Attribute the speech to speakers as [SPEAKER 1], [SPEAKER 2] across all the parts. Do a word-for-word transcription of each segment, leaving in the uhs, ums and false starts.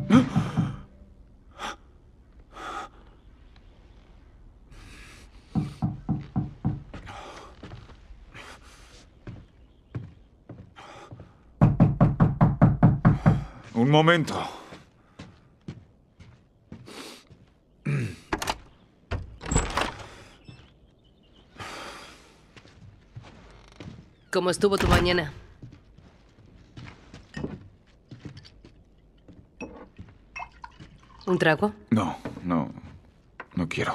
[SPEAKER 1] Un momento.
[SPEAKER 2] ¿Cómo estuvo tu mañana? ¿Un trago?
[SPEAKER 1] No, no. No quiero.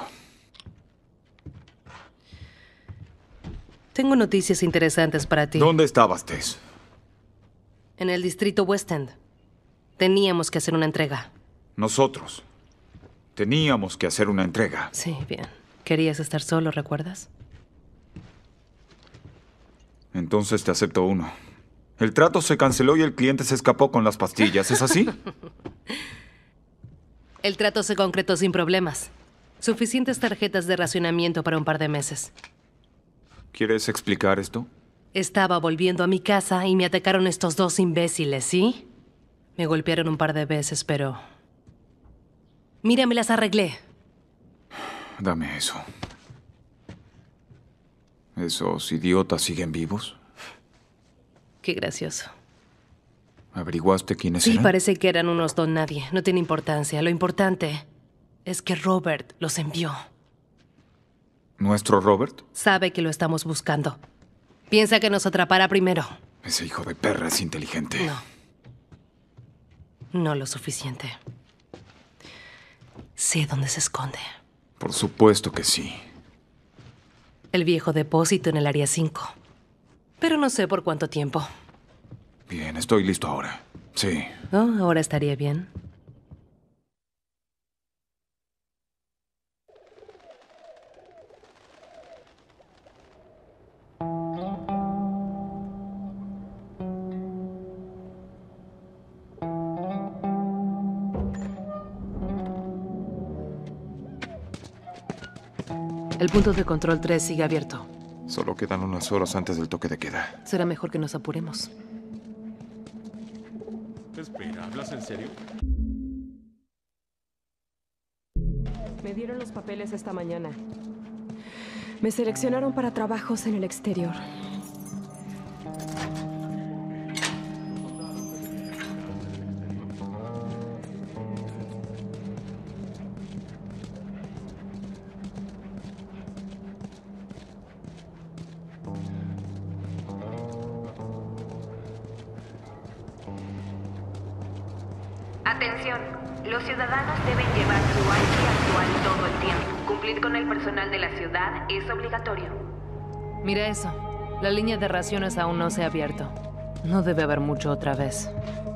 [SPEAKER 2] Tengo noticias interesantes para ti.
[SPEAKER 1] ¿Dónde estabas, Tess?
[SPEAKER 2] En el distrito West End. Teníamos que hacer una entrega.
[SPEAKER 1] Nosotros. Teníamos que hacer una entrega.
[SPEAKER 2] Sí, bien. Querías estar solo, ¿recuerdas?
[SPEAKER 1] Entonces te acepto uno. El trato se canceló y el cliente se escapó con las pastillas. ¿Es así?
[SPEAKER 2] El trato se concretó sin problemas. Suficientes tarjetas de racionamiento para un par de meses.
[SPEAKER 1] ¿Quieres explicar esto?
[SPEAKER 2] Estaba volviendo a mi casa y me atacaron estos dos imbéciles, ¿sí? Me golpearon un par de veces, pero... Mira, me las arreglé.
[SPEAKER 1] Dame eso. ¿Esos idiotas siguen vivos?
[SPEAKER 2] Qué gracioso.
[SPEAKER 1] ¿Averiguaste quiénes
[SPEAKER 2] Sí,
[SPEAKER 1] eran?
[SPEAKER 2] parece que eran unos don nadie. No tiene importancia. Lo importante es que Robert los envió.
[SPEAKER 1] ¿Nuestro Robert?
[SPEAKER 2] Sabe que lo estamos buscando. Piensa que nos atrapará primero.
[SPEAKER 1] Ese hijo de perra es inteligente.
[SPEAKER 2] No. No lo suficiente. Sé dónde se esconde.
[SPEAKER 1] Por supuesto que sí.
[SPEAKER 2] El viejo depósito en el área cinco. Pero no sé por cuánto tiempo.
[SPEAKER 1] Bien, estoy listo ahora. Sí.
[SPEAKER 2] Oh, ahora estaría bien. El punto de control tres sigue abierto.
[SPEAKER 1] Solo quedan unas horas antes del toque de queda.
[SPEAKER 2] Será mejor que nos apuremos.
[SPEAKER 3] Espera, ¿hablas en serio?
[SPEAKER 4] Me dieron los papeles esta mañana. Me seleccionaron para trabajos en el exterior.
[SPEAKER 5] Atención, los ciudadanos deben llevar su I D actual todo el tiempo. Cumplir con el personal de la ciudad es obligatorio.
[SPEAKER 2] Mira eso. La línea de raciones aún no se ha abierto. No debe haber mucho otra vez.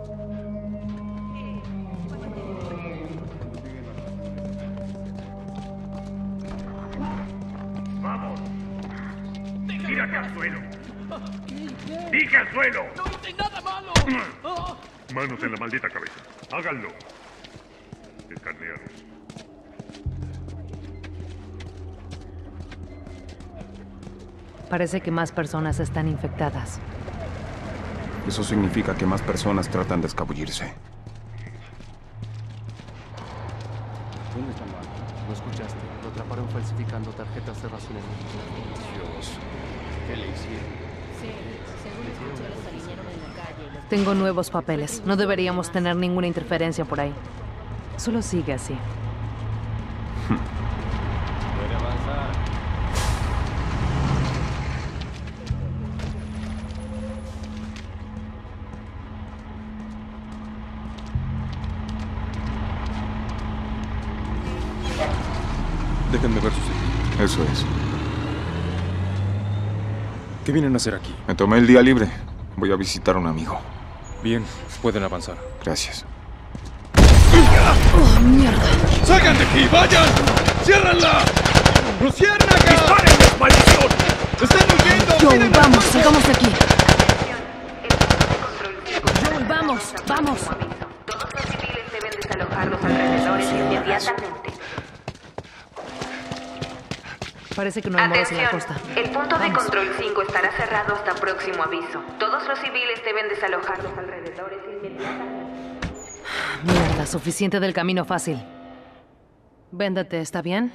[SPEAKER 6] ¡Vamos! ¡Tírate al suelo! ¡Dije al suelo!
[SPEAKER 3] ¡No hice nada malo!
[SPEAKER 6] Manos en la maldita cabeza. Háganlo. Escanear.
[SPEAKER 2] Parece que más personas están infectadas.
[SPEAKER 1] Eso significa que más personas tratan de escabullirse.
[SPEAKER 3] ¿Dónde está Mark? ¿Lo escuchaste? Lo atraparon falsificando tarjetas de racionamiento. Dios. ¿Qué le hicieron?
[SPEAKER 7] Sí, según escuché, los alinearon en la calle. y los-
[SPEAKER 2] Tengo nuevos papeles. No deberíamos tener ninguna interferencia por ahí. Solo sigue así.
[SPEAKER 3] Puede avanzar.
[SPEAKER 8] Déjenme ver su sitio.
[SPEAKER 1] Eso es.
[SPEAKER 8] ¿Qué vienen a hacer aquí?
[SPEAKER 1] Me tomé el día libre. Voy a visitar a un amigo.
[SPEAKER 8] Bien, pueden avanzar.
[SPEAKER 1] Gracias.
[SPEAKER 2] ¡Oh, mierda!
[SPEAKER 8] ¡Salgan de aquí! ¡Vayan! ¡Ciérranla! ¡Luciérnaga!
[SPEAKER 6] ¡Dispárenles, maldición!
[SPEAKER 8] ¡Están huyendo!
[SPEAKER 2] Joel,
[SPEAKER 8] ¡Miren!
[SPEAKER 2] vamos, salgamos de aquí.
[SPEAKER 5] El punto de control cinco.
[SPEAKER 2] Joel, vamos, vamos.
[SPEAKER 5] Como aviso. Todos los civiles deben desalojar los alrededores inmediatamente.
[SPEAKER 2] Parece que no hay moros en la
[SPEAKER 5] Atención,
[SPEAKER 2] costa.
[SPEAKER 5] el punto de
[SPEAKER 2] Vamos.
[SPEAKER 5] control cinco estará cerrado hasta próximo aviso. Todos los civiles deben desalojar los alrededores inmediatamente.
[SPEAKER 2] Mierda, suficiente del camino fácil. Véndete, ¿está bien?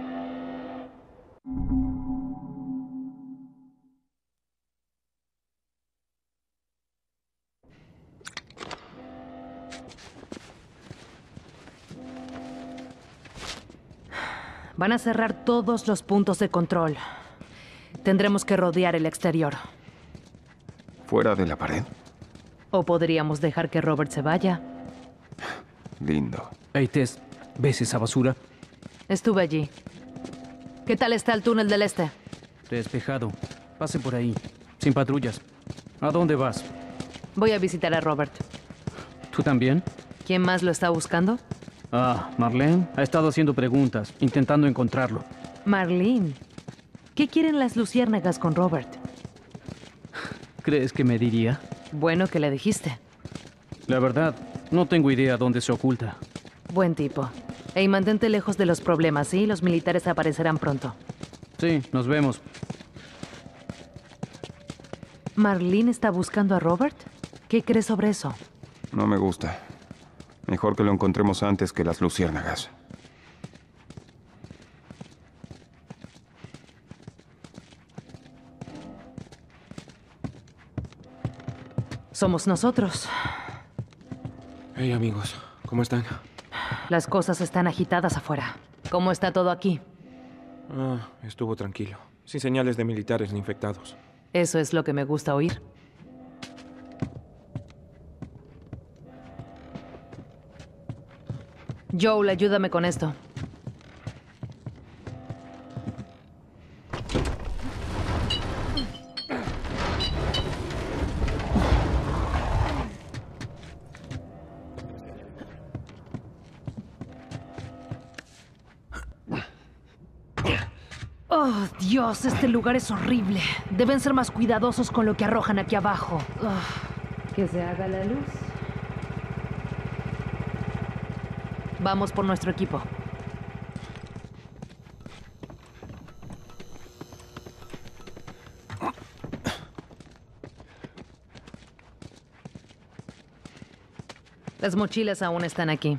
[SPEAKER 2] Van a cerrar todos los puntos de control. Tendremos que rodear el exterior.
[SPEAKER 3] ¿Fuera de la pared?
[SPEAKER 2] O podríamos dejar que Robert se vaya.
[SPEAKER 3] Lindo.
[SPEAKER 9] Hey, Tess, ¿ves esa basura?
[SPEAKER 2] Estuve allí. ¿Qué tal está el túnel del este?
[SPEAKER 9] Despejado. Pase por ahí. Sin patrullas. ¿A dónde vas?
[SPEAKER 2] Voy a visitar a Robert.
[SPEAKER 9] ¿Tú también?
[SPEAKER 2] ¿Quién más lo está buscando?
[SPEAKER 9] Ah, Marlene ha estado haciendo preguntas, intentando encontrarlo.
[SPEAKER 2] Marlene. ¿Qué quieren las luciérnagas con Robert?
[SPEAKER 9] ¿Crees que me diría?
[SPEAKER 2] Bueno que le dijiste.
[SPEAKER 9] La verdad, no tengo idea dónde se oculta.
[SPEAKER 2] Buen tipo. Ey, mantente lejos de los problemas, ¿sí? Los militares aparecerán pronto.
[SPEAKER 9] Sí, nos vemos.
[SPEAKER 2] ¿Marlene está buscando a Robert? ¿Qué crees sobre eso?
[SPEAKER 3] No me gusta. Mejor que lo encontremos antes que las luciérnagas.
[SPEAKER 2] Somos nosotros.
[SPEAKER 10] Hey, amigos. ¿Cómo están?
[SPEAKER 2] Las cosas están agitadas afuera. ¿Cómo está todo aquí?
[SPEAKER 10] Ah, estuvo tranquilo. Sin señales de militares ni infectados.
[SPEAKER 2] Eso es lo que me gusta oír. Joel, ayúdame con esto. Oh, Dios, este lugar es horrible. Deben ser más cuidadosos con lo que arrojan aquí abajo. Oh, que se haga la luz. Vamos por nuestro equipo. Las mochilas aún están aquí.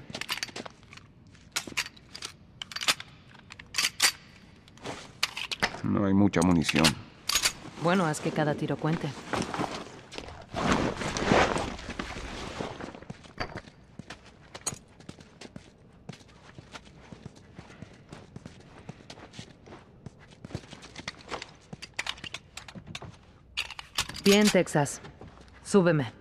[SPEAKER 3] No hay mucha munición.
[SPEAKER 2] Bueno, haz que cada tiro cuente. Bien, Texas. Súbeme.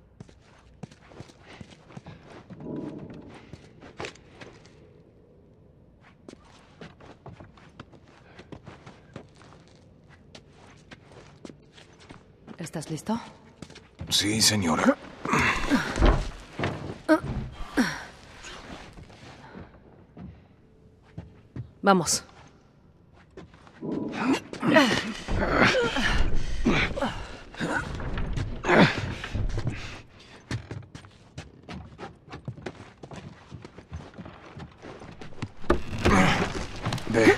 [SPEAKER 2] ¿Estás listo?
[SPEAKER 3] Sí, señora.
[SPEAKER 2] Vamos.
[SPEAKER 3] Ve.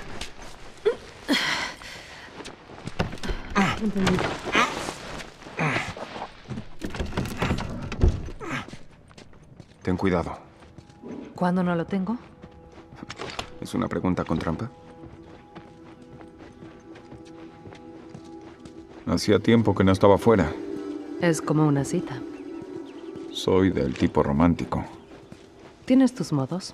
[SPEAKER 3] Ten cuidado.
[SPEAKER 2] ¿Cuándo no lo tengo?
[SPEAKER 3] ¿Es una pregunta con trampa?
[SPEAKER 1] Hacía tiempo que no estaba fuera.
[SPEAKER 2] Es como una cita.
[SPEAKER 1] Soy del tipo romántico.
[SPEAKER 2] ¿Tienes tus modos?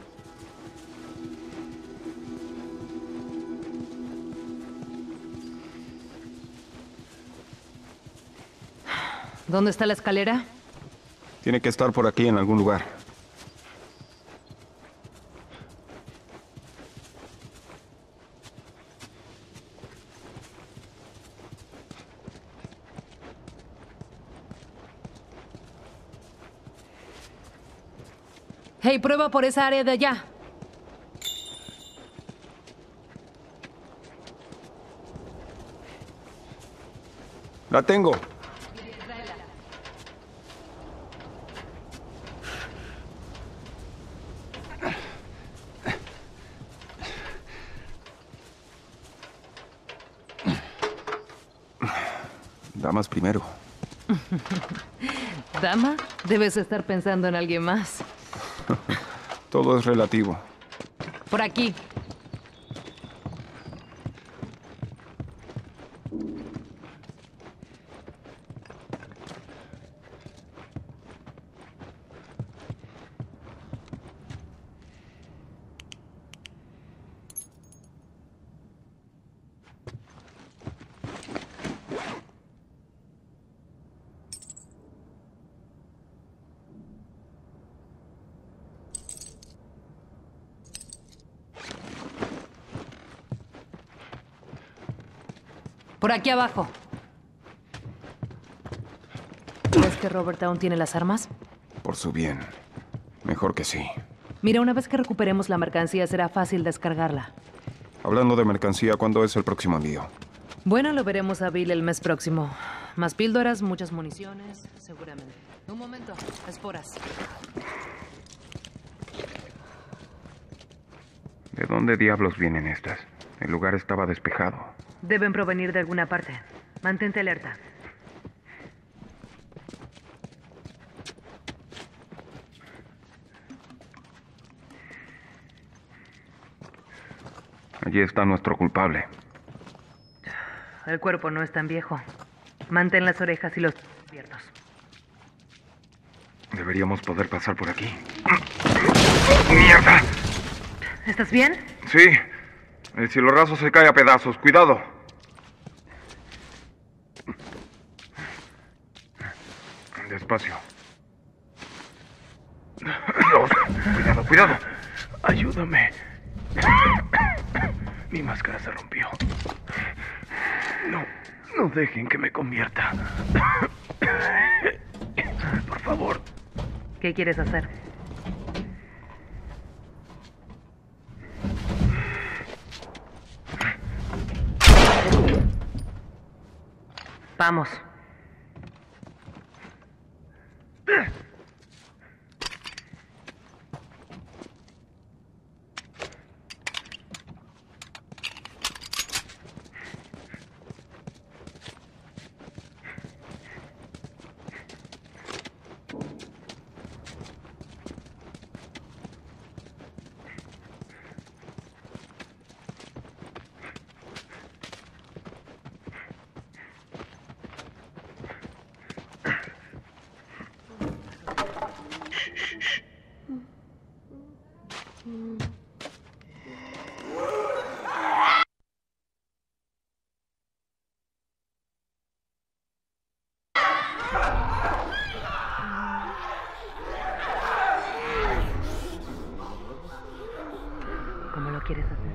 [SPEAKER 2] ¿Dónde está la escalera?
[SPEAKER 3] Tiene que estar por aquí en algún lugar.
[SPEAKER 2] Hey, prueba por esa área de allá.
[SPEAKER 3] ¡La tengo! Damas primero.
[SPEAKER 2] ¿Dama? Debes estar pensando en alguien más.
[SPEAKER 1] Todo es relativo.
[SPEAKER 2] Por aquí. Por aquí abajo. ¿Crees que Robert aún tiene las armas?
[SPEAKER 1] Por su bien. Mejor que sí.
[SPEAKER 2] Mira, una vez que recuperemos la mercancía será fácil descargarla.
[SPEAKER 1] Hablando de mercancía, ¿cuándo es el próximo envío?
[SPEAKER 2] Bueno, lo veremos a Bill el mes próximo. Más píldoras, muchas municiones, seguramente. Un momento, esporas.
[SPEAKER 1] ¿De dónde diablos vienen estas? El lugar estaba despejado.
[SPEAKER 2] Deben provenir de alguna parte. Mantente alerta.
[SPEAKER 1] Allí está nuestro culpable.
[SPEAKER 2] El cuerpo no es tan viejo. Mantén las orejas y los abiertos.
[SPEAKER 1] Deberíamos poder pasar por aquí. ¡Mierda!
[SPEAKER 2] ¿Estás bien?
[SPEAKER 1] Sí. El cielo raso se cae a pedazos. ¡Cuidado! Despacio. Dios. Cuidado, cuidado.
[SPEAKER 8] Ayúdame. Mi máscara se rompió. No, no dejen que me convierta. Por favor.
[SPEAKER 2] ¿Qué quieres hacer? Vamos. ¿Cómo lo quieres hacer?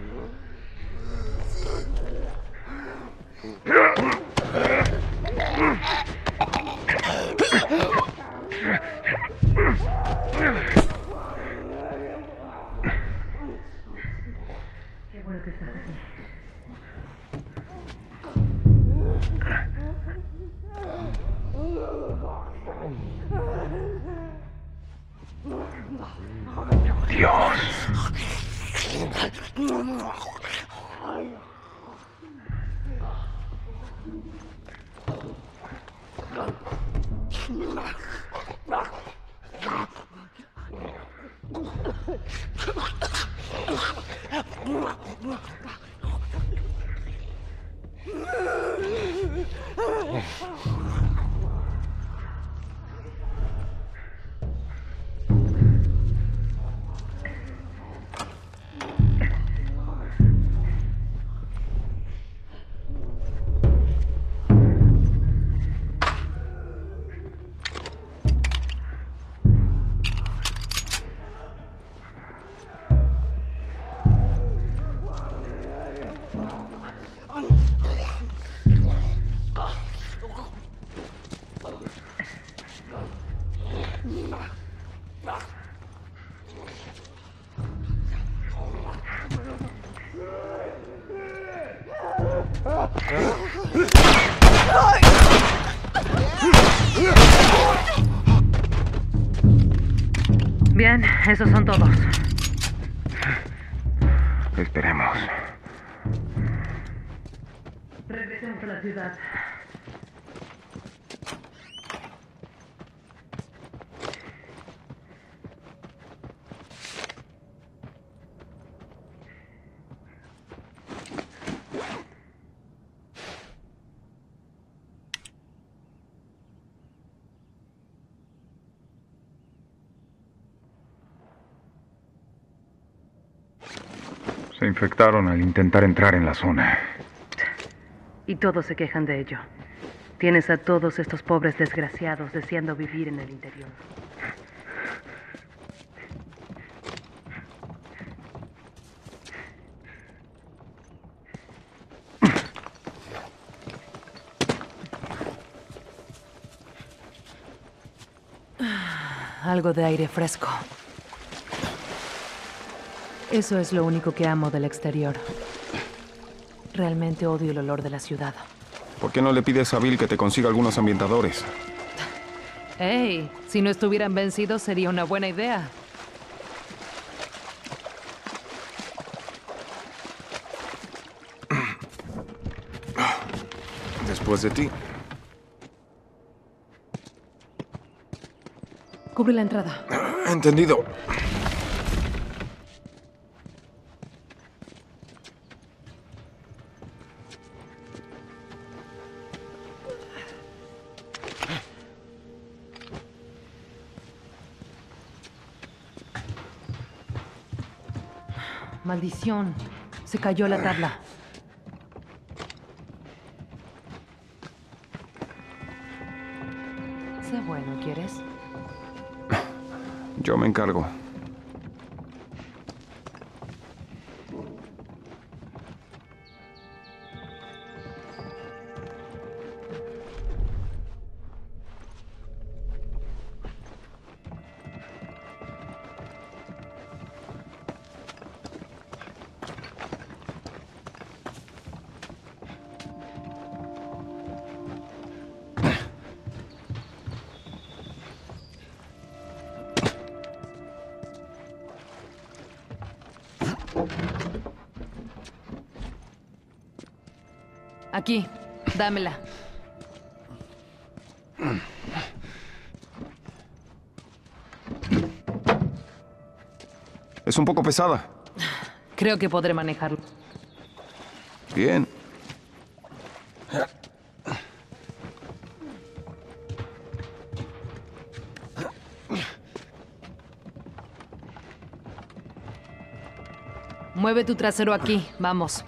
[SPEAKER 2] Qué bueno que estás aquí.
[SPEAKER 1] Dios. Bien, esos son todos. Esperemos.
[SPEAKER 2] Regresemos a la ciudad.
[SPEAKER 1] Se infectaron al intentar entrar en la zona.
[SPEAKER 2] Y todos se quejan de ello. Tienes a todos estos pobres desgraciados deseando vivir en el interior. Algo de aire fresco. Eso es lo único que amo del exterior. Realmente odio el olor de la ciudad.
[SPEAKER 10] ¿Por qué no le pides a Bill que te consiga algunos ambientadores?
[SPEAKER 2] Hey, si no estuvieran vencidos sería una buena idea.
[SPEAKER 10] Después de ti.
[SPEAKER 2] Cubre la entrada.
[SPEAKER 10] Entendido.
[SPEAKER 2] Maldición. Se cayó la tabla. Sé bueno, ¿quieres?
[SPEAKER 10] Yo me encargo.
[SPEAKER 2] Aquí, dámela.
[SPEAKER 10] Es un poco pesada.
[SPEAKER 2] Creo que podré manejarlo.
[SPEAKER 10] Bien.
[SPEAKER 2] Mueve tu trasero aquí, vamos.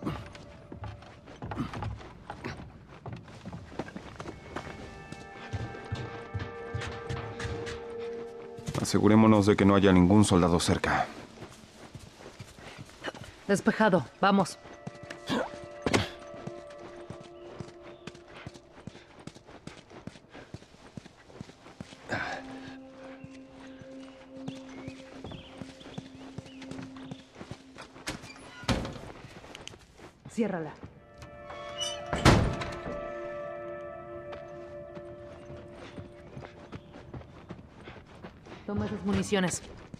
[SPEAKER 10] Asegurémonos de que no haya ningún soldado cerca.
[SPEAKER 2] Despejado, vamos. Ciérrala. Toma esas municiones.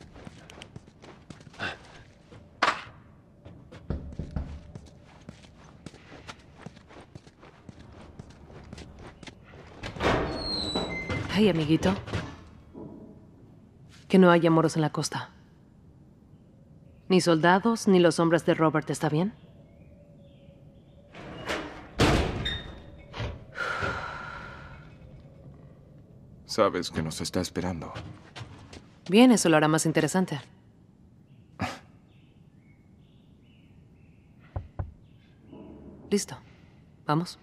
[SPEAKER 2] Hey, amiguito. Que no haya moros en la costa. Ni soldados, ni los hombres de Robert, ¿está bien?
[SPEAKER 10] Sabes que nos está esperando.
[SPEAKER 2] Bien, eso lo hará más interesante. Listo. Vamos.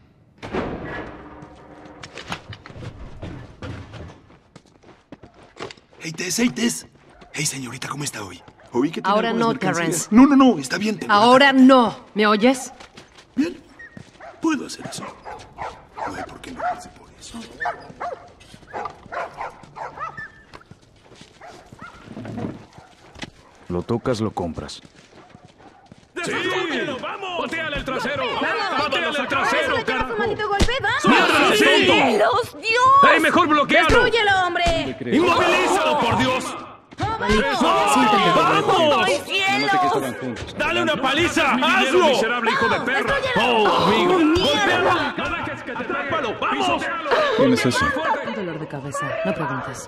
[SPEAKER 11] Hey, Tess, hey, Tess. Hey, señorita, ¿cómo está hoy? Oí que tiene
[SPEAKER 2] Ahora
[SPEAKER 11] algunas
[SPEAKER 2] no,
[SPEAKER 11] mercancías.
[SPEAKER 2] Terrence.
[SPEAKER 11] No, no, no, está bien. tengo
[SPEAKER 2] Ahora
[SPEAKER 11] una-
[SPEAKER 2] no. ¿Me oyes?
[SPEAKER 11] Bien, puedo hacer eso. No hay por qué enojarse por eso.
[SPEAKER 9] Lo tocas, lo compras.
[SPEAKER 6] ¡Sí! ¡Vamos! ¡Pateale el trasero!
[SPEAKER 7] ¡Vamos!
[SPEAKER 6] ¡Pateale el trasero,
[SPEAKER 7] ¡Su
[SPEAKER 6] carajo!
[SPEAKER 7] maldito golpe! ¡Vamos!
[SPEAKER 6] ¡Suéltalo,
[SPEAKER 7] ¡Sí!
[SPEAKER 6] tonto!
[SPEAKER 7] ¡Los Dios!
[SPEAKER 6] ¡Ey, mejor bloquealo!
[SPEAKER 7] ¡Destrúyelo, hombre!
[SPEAKER 6] ¡Inmovilízalo, por Dios! ¡Vamos!
[SPEAKER 7] ¡Ay, cielos!
[SPEAKER 6] ¡Dale una paliza! ¡Hazlo! ¡Miserable hijo de perra! ¡Oh, amigo! ¡Golpéalo! ¡No dejes que te atrápalo! ¡Vamos!
[SPEAKER 10] ¿Quién es ese?
[SPEAKER 2] Un dolor de cabeza. No preguntes.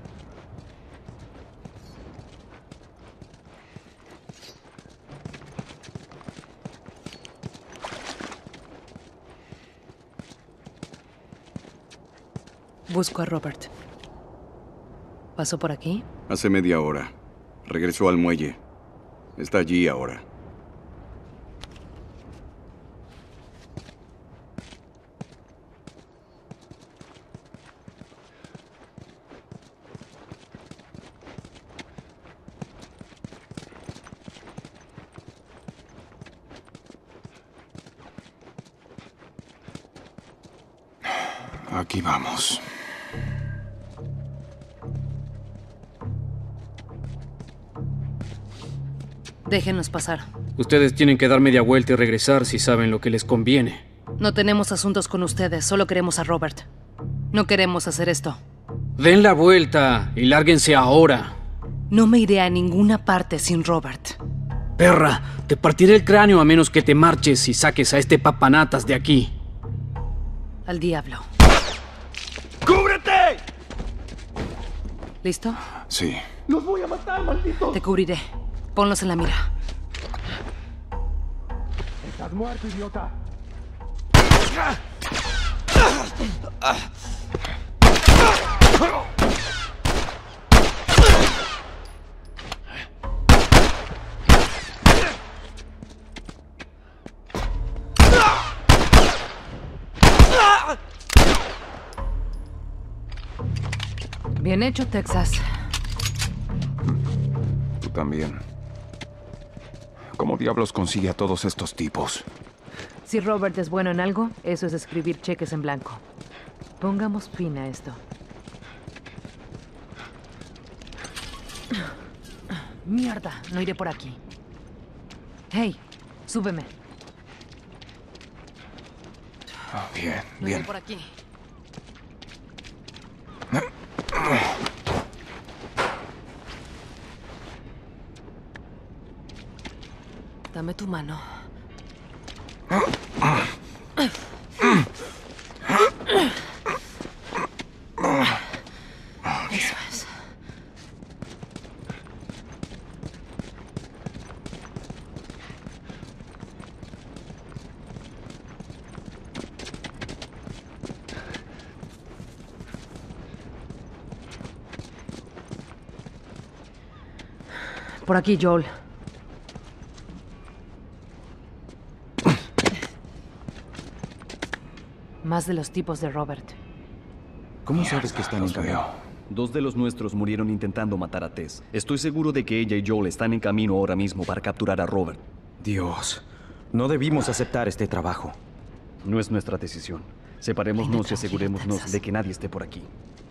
[SPEAKER 2] Busco a Robert. ¿Pasó por aquí?
[SPEAKER 12] Hace media hora. Regresó al muelle. Está allí ahora.
[SPEAKER 1] Aquí vamos.
[SPEAKER 2] Déjenos pasar.
[SPEAKER 9] Ustedes tienen que dar media vuelta y regresar si saben lo que les conviene.
[SPEAKER 2] No tenemos asuntos con ustedes, solo queremos a Robert. No queremos hacer esto.
[SPEAKER 9] Den la vuelta y lárguense ahora.
[SPEAKER 2] No me iré a ninguna parte sin Robert.
[SPEAKER 9] Perra, te partiré el cráneo a menos que te marches y saques a este papanatas de aquí.
[SPEAKER 2] Al diablo.
[SPEAKER 11] ¡Cúbrete!
[SPEAKER 2] ¿Listo?
[SPEAKER 1] Sí.
[SPEAKER 11] ¡Los voy a matar, malditos!
[SPEAKER 2] Te cubriré. Ponlos en la mira.
[SPEAKER 11] ¡Estás muerto, idiota!
[SPEAKER 2] Bien hecho, Texas.
[SPEAKER 1] Tú también. ¿Cómo diablos consigue a todos estos tipos?
[SPEAKER 12] Si Robert es bueno en algo, eso es escribir cheques en blanco. Pongamos fin a esto. Mierda, no iré por aquí. Hey, súbeme.
[SPEAKER 1] Oh, bien,
[SPEAKER 2] No
[SPEAKER 1] bien.
[SPEAKER 2] iré por aquí. Dame tu mano. Eso es.
[SPEAKER 12] Por aquí, Joel. Más de los tipos de Robert.
[SPEAKER 13] ¿Cómo sabes que están en
[SPEAKER 1] los
[SPEAKER 13] camino?
[SPEAKER 1] veo.
[SPEAKER 13] Dos de los nuestros murieron intentando matar a Tess. Estoy seguro de que ella y Joel están en camino ahora mismo para capturar a Robert.
[SPEAKER 14] Dios, no debimos aceptar este trabajo.
[SPEAKER 13] No es nuestra decisión. Separémonos y asegurémonos de que nadie esté por aquí.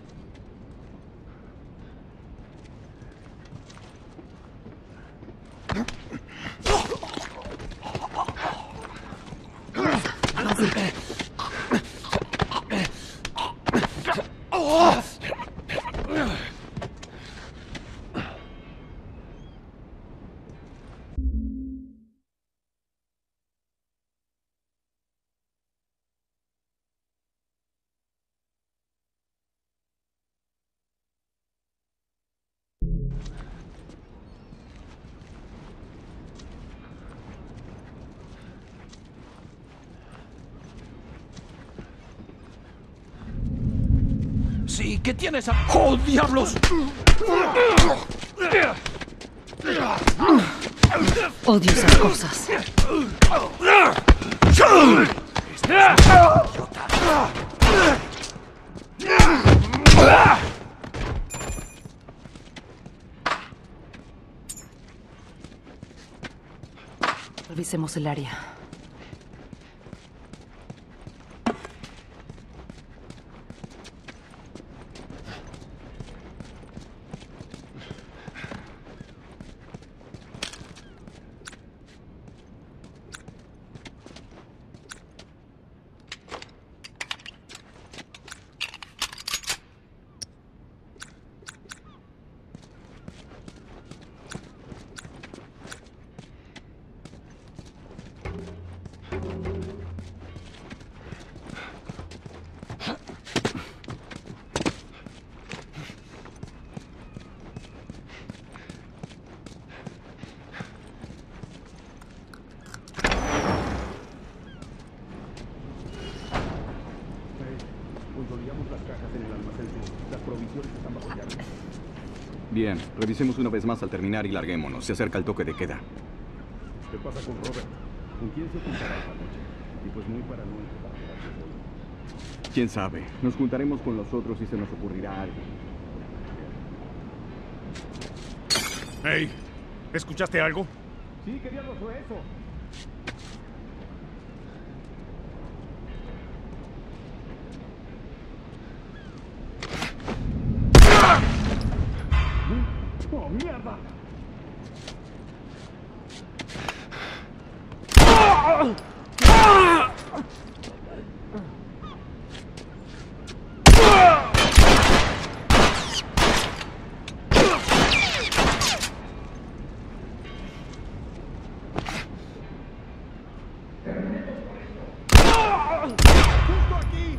[SPEAKER 11] Sí, ¿qué tienes? A... ¡Oh, diablos!
[SPEAKER 2] Odio esas cosas. Revisemos el área.
[SPEAKER 15] Bien, revisemos una vez más al terminar y larguémonos. Se acerca el toque de queda.
[SPEAKER 11] ¿Qué pasa con Robert? ¿Con quién se juntará esta noche? El tipo es muy paranoico para quedarse solo.
[SPEAKER 15] ¿Quién sabe? Nos juntaremos con los otros y se nos ocurrirá algo.
[SPEAKER 11] Hey, ¿escuchaste algo?
[SPEAKER 15] Sí, ¿qué diablos fue eso?
[SPEAKER 11] ¡Mierda! ¡Justo aquí!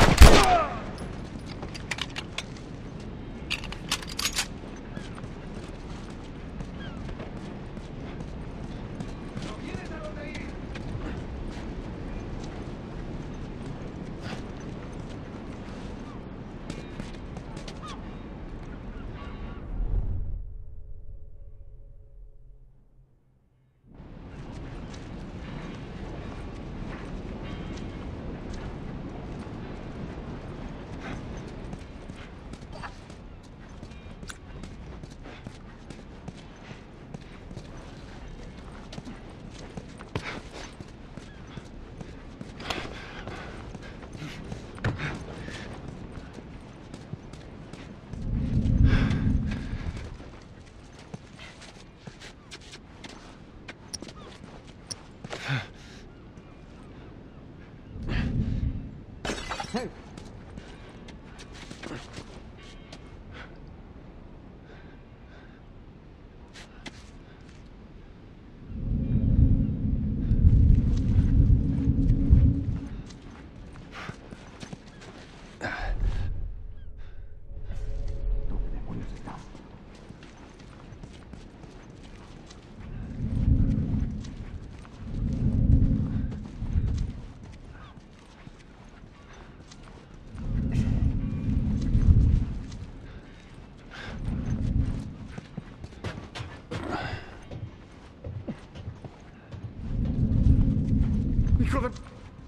[SPEAKER 11] ¡Hijo de...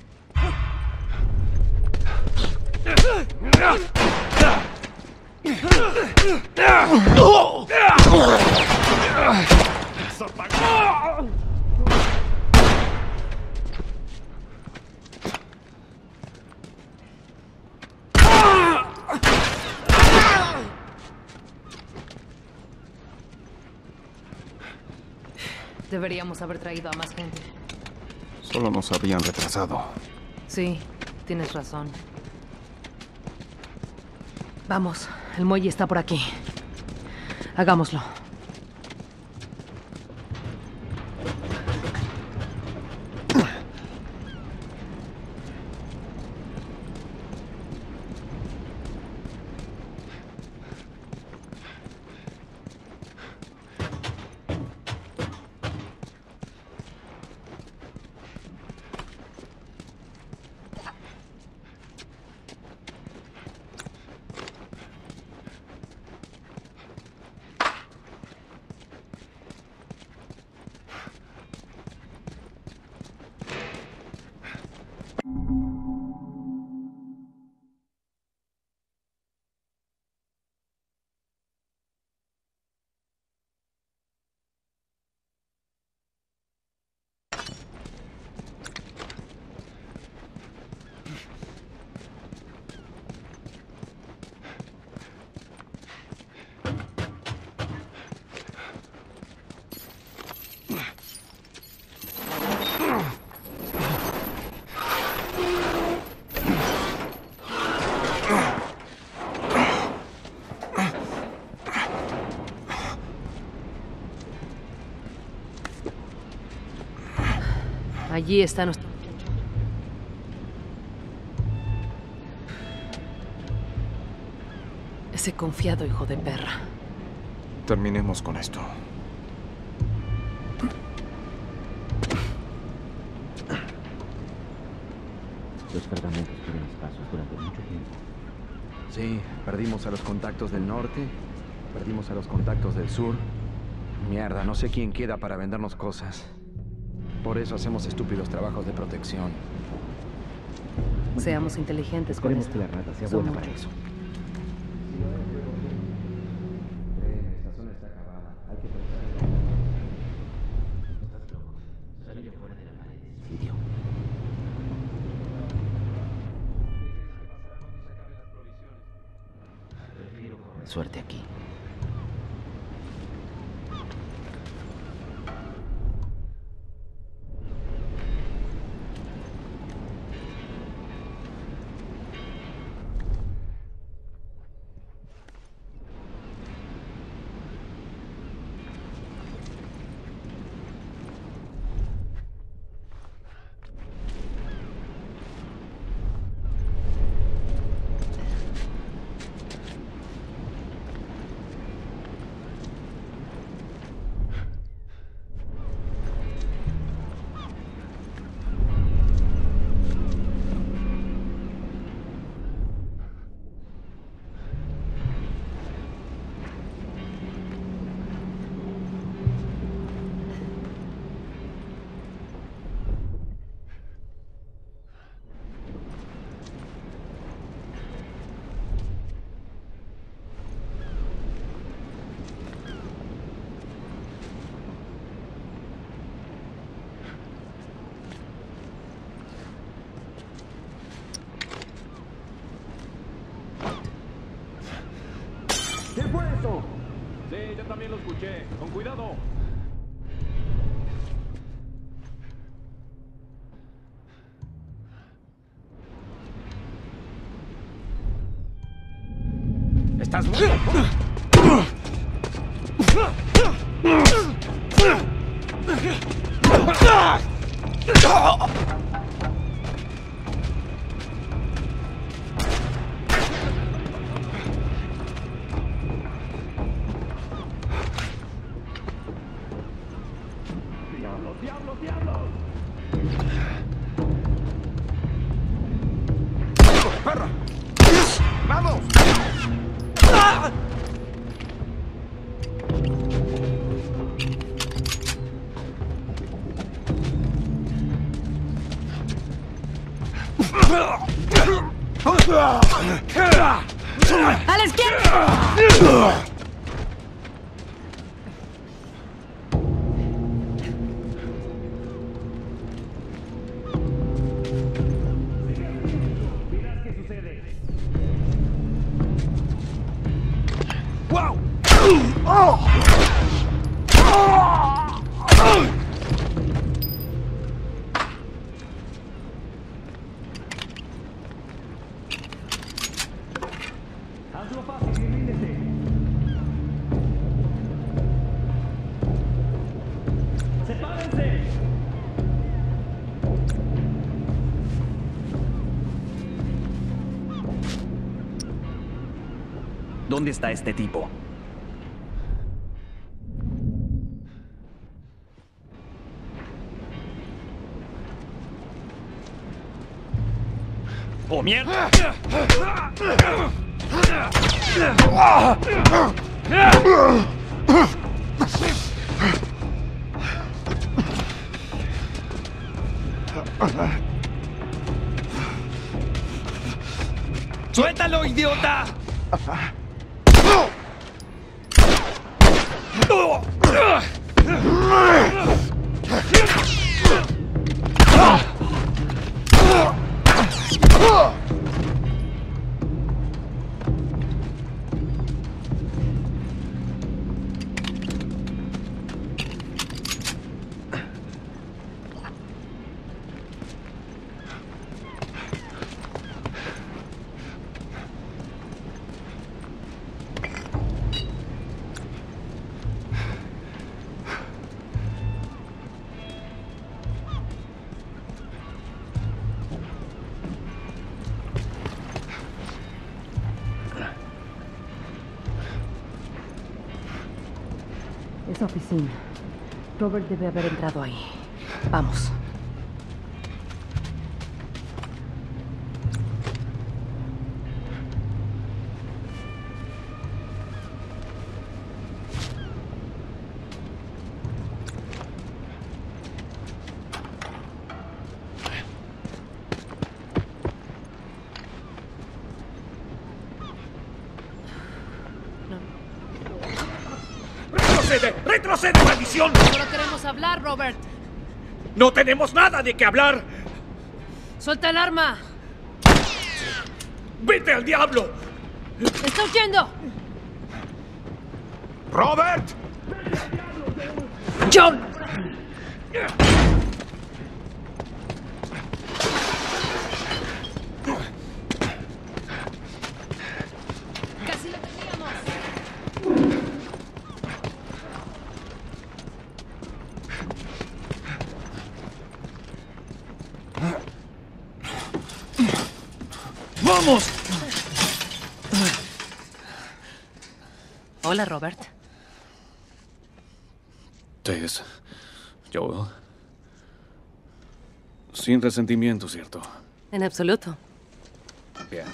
[SPEAKER 12] Deberíamos haber traído a más gente.
[SPEAKER 15] Solo nos habían retrasado.
[SPEAKER 12] Sí, tienes razón. Vamos, el muelle está por aquí. Hagámoslo. Allí está nuestro... Ese confiado hijo de perra.
[SPEAKER 1] Terminemos con esto.
[SPEAKER 16] Los cargamentos fueron escasos durante mucho tiempo.
[SPEAKER 14] Sí, perdimos a los contactos del norte, perdimos a los contactos del sur. Mierda, no sé quién queda para vendernos cosas. Por eso hacemos estúpidos trabajos de protección.
[SPEAKER 12] Seamos inteligentes con
[SPEAKER 16] Esperemos
[SPEAKER 12] esto.
[SPEAKER 16] que la rata sea
[SPEAKER 12] Son
[SPEAKER 16] buena para
[SPEAKER 12] muchos.
[SPEAKER 16] eso.
[SPEAKER 14] Esta zona está acabada. Hay que pensar en...
[SPEAKER 16] Estás loco. Salí fuera de la pared. Sitio. Prefiero correr suerte aquí.
[SPEAKER 11] eso? Sí, yo también lo escuché. Con cuidado.
[SPEAKER 14] ¡Estás muerto!
[SPEAKER 11] ¡Diablos, diablos, diablos!
[SPEAKER 14] ¡Perra! ¡Vamos!
[SPEAKER 2] ¡A la izquierda!
[SPEAKER 14] ¡Wow! ¡Oh!
[SPEAKER 11] Hazlo fácil y ríndete. ¡Sepárense!
[SPEAKER 13] ¿Dónde está este tipo? ¡Oh, mierda! ¡Suéltalo, idiota!
[SPEAKER 2] Esa oficina. Robert debe haber entrado ahí. Vamos.
[SPEAKER 17] ¡Retrocede! ¡Retrocede, maldición!
[SPEAKER 2] Solo queremos hablar, Robert.
[SPEAKER 17] ¡No tenemos nada de qué hablar!
[SPEAKER 2] ¡Suelta el arma!
[SPEAKER 17] ¡Vete al diablo!
[SPEAKER 2] ¡Está huyendo!
[SPEAKER 17] ¡Robert!
[SPEAKER 2] ¡John! ¡Casi lo teníamos!
[SPEAKER 17] ¡Vamos!
[SPEAKER 2] Hola, Robert.
[SPEAKER 10] Tess, Joel. Sin resentimiento, ¿cierto?
[SPEAKER 2] En absoluto.
[SPEAKER 10] Bien.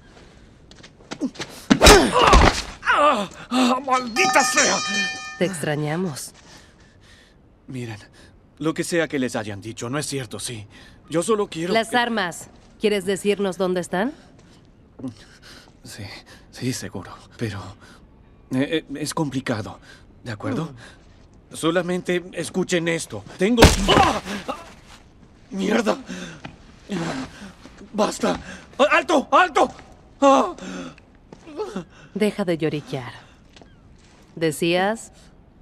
[SPEAKER 17] ¡Ah! ¡Ah, ¡Maldita sea!
[SPEAKER 2] Te extrañamos.
[SPEAKER 10] Miren, lo que sea que les hayan dicho, no es cierto, sí. Yo solo quiero...
[SPEAKER 2] Las
[SPEAKER 10] que...
[SPEAKER 2] armas. ¿Quieres decirnos dónde están?
[SPEAKER 10] Sí, sí, seguro. Pero eh, eh, es complicado, ¿de acuerdo? Mm. Solamente escuchen esto. Tengo... ¡Ah! ¡Mierda! ¡Basta! ¡Alto! ¡Alto! ¡Ah!
[SPEAKER 2] Deja de lloriquear. ¿Decías?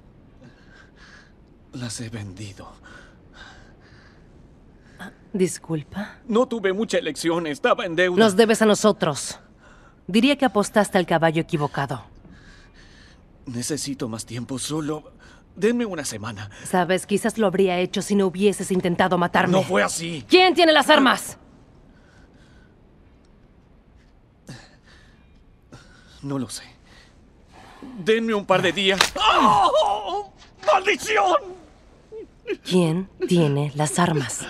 [SPEAKER 10] Las he vendido.
[SPEAKER 2] Disculpa.
[SPEAKER 10] No tuve mucha elección, estaba en deuda.
[SPEAKER 2] Nos debes a nosotros. Diría que apostaste al caballo equivocado.
[SPEAKER 10] Necesito más tiempo, solo... Denme una semana.
[SPEAKER 2] Sabes, quizás lo habría hecho si no hubieses intentado matarme.
[SPEAKER 10] No fue así.
[SPEAKER 2] ¿Quién tiene las armas?
[SPEAKER 10] No lo sé. Denme un par de días. ¡Oh! ¡Maldición!
[SPEAKER 2] ¿Quién tiene las armas?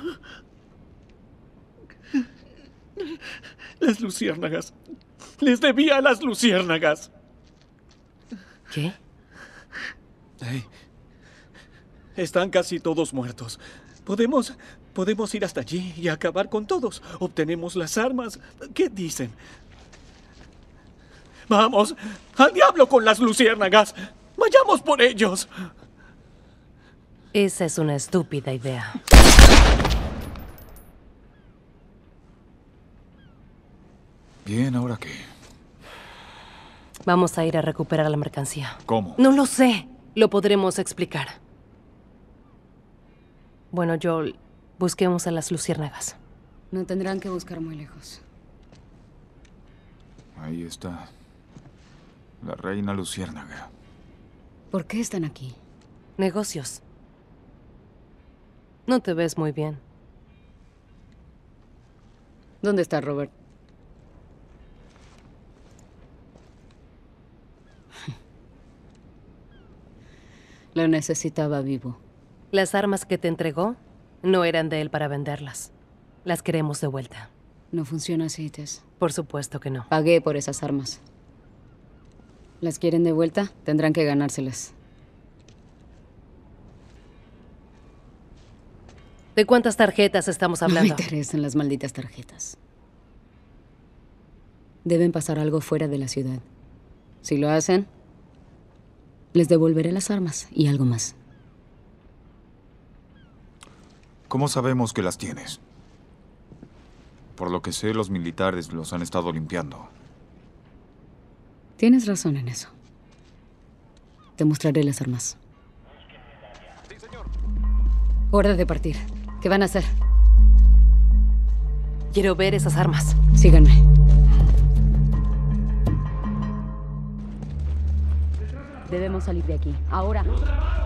[SPEAKER 10] Las luciérnagas. Les debía a las luciérnagas.
[SPEAKER 2] ¿Qué?
[SPEAKER 10] Hey. Están casi todos muertos. Podemos... Podemos ir hasta allí y acabar con todos. Obtenemos las armas. ¿Qué dicen? Vamos, al diablo con las luciérnagas. Vayamos por ellos.
[SPEAKER 2] Esa es una estúpida idea.
[SPEAKER 1] Bien, ¿ahora qué?
[SPEAKER 2] Vamos a ir a recuperar la mercancía.
[SPEAKER 1] ¿Cómo?
[SPEAKER 2] No lo sé. Lo podremos explicar. Bueno, Joel, busquemos a las luciérnagas.
[SPEAKER 18] No tendrán que buscar muy lejos.
[SPEAKER 1] Ahí está. La reina luciérnaga.
[SPEAKER 18] ¿Por qué están aquí?
[SPEAKER 2] Negocios. No te ves muy bien.
[SPEAKER 18] ¿Dónde está Robert? Lo necesitaba vivo.
[SPEAKER 2] Las armas que te entregó no eran de él para venderlas. Las queremos de vuelta.
[SPEAKER 18] No funciona así, Tess.
[SPEAKER 2] Por supuesto que no.
[SPEAKER 18] Pagué por esas armas. ¿Las quieren de vuelta? Tendrán que ganárselas.
[SPEAKER 2] ¿De cuántas tarjetas estamos hablando?
[SPEAKER 18] No me interesan las malditas tarjetas. Deben pasar algo fuera de la ciudad. Si lo hacen, les devolveré las armas y algo más.
[SPEAKER 1] ¿Cómo sabemos que las tienes? Por lo que sé, los militares los han estado limpiando.
[SPEAKER 18] Tienes razón en eso. Te mostraré las armas.
[SPEAKER 10] Sí, señor.
[SPEAKER 18] Hora de partir. ¿Qué van a hacer?
[SPEAKER 2] Quiero ver esas armas.
[SPEAKER 18] Síganme. Debemos salir de aquí. Ahora.